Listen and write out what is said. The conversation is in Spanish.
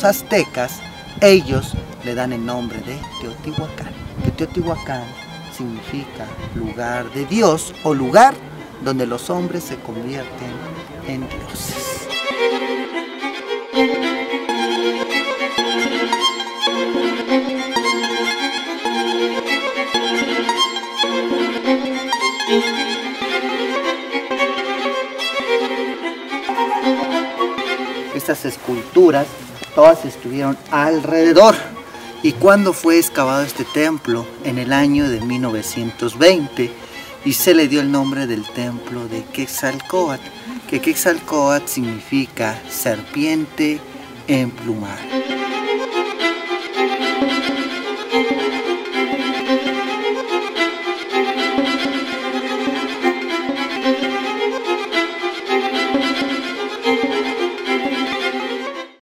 los aztecas, ellos le dan el nombre de Teotihuacán, que Teotihuacán significa lugar de Dios o lugar donde los hombres se convierten en dioses. Estas esculturas todas estuvieron alrededor. ¿Y cuándo fue excavado este templo? En el año de 1920, y se le dio el nombre del templo de Quetzalcóatl, que Quetzalcóatl significa serpiente emplumada.